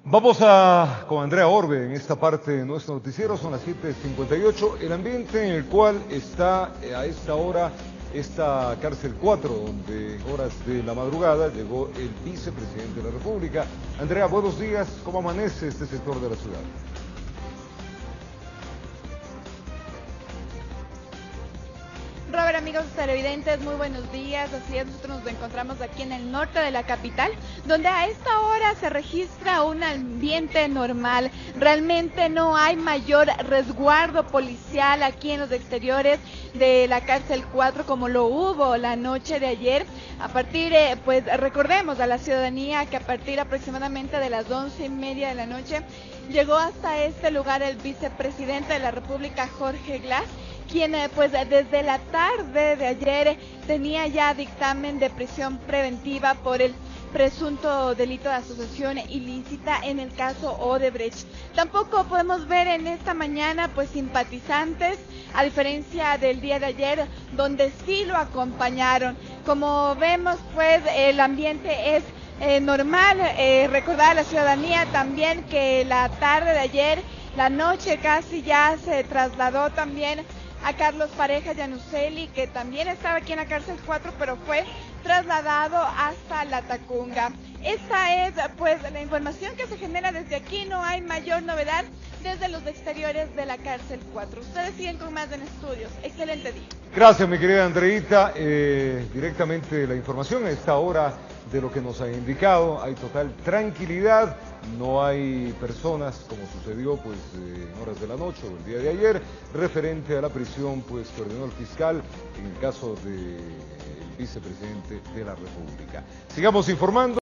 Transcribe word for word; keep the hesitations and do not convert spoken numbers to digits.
Vamos a con Andrea Orbe en esta parte de nuestro noticiero, son las siete cincuenta y ocho, el ambiente en el cual está a esta hora esta cárcel cuatro, donde horas de la madrugada llegó el vicepresidente de la República. Andrea, buenos días, ¿cómo amanece este sector de la ciudad? Robert, amigos televidentes, muy buenos días. Así es, nosotros nos encontramos aquí en el norte de la capital, donde a esta hora se registra un ambiente normal. Realmente no hay mayor resguardo policial aquí en los exteriores de la cárcel cuatro como lo hubo la noche de ayer. A partir, eh, pues recordemos a la ciudadanía que a partir aproximadamente de las once y media de la noche llegó hasta este lugar el vicepresidente de la República, Jorge Glass, quien eh, pues desde la tarde de ayer tenía ya dictamen de prisión preventiva por el presunto delito de asociación ilícita en el caso Odebrecht. Tampoco podemos ver en esta mañana pues simpatizantes, a diferencia del día de ayer, donde sí lo acompañaron. Como vemos, pues el ambiente es eh, normal. Eh, recordar a la ciudadanía también que la tarde de ayer, la noche casi ya se trasladó también a Carlos Pareja Yanuseli, que también estaba aquí en la cárcel cuatro, pero fue trasladado hasta La Tacunga. Esta es pues la información que se genera desde aquí, no hay mayor novedad desde los exteriores de la cárcel cuatro. Ustedes siguen con más en estudios. Excelente día. Gracias, mi querida Andreita. Eh, directamente la información a esta hora de lo que nos ha indicado, hay total tranquilidad, no hay personas como sucedió pues eh, en horas de la noche o el día de ayer, referente a la prisión pues que ordenó el fiscal en el caso del vicepresidente de la República. Sigamos informando.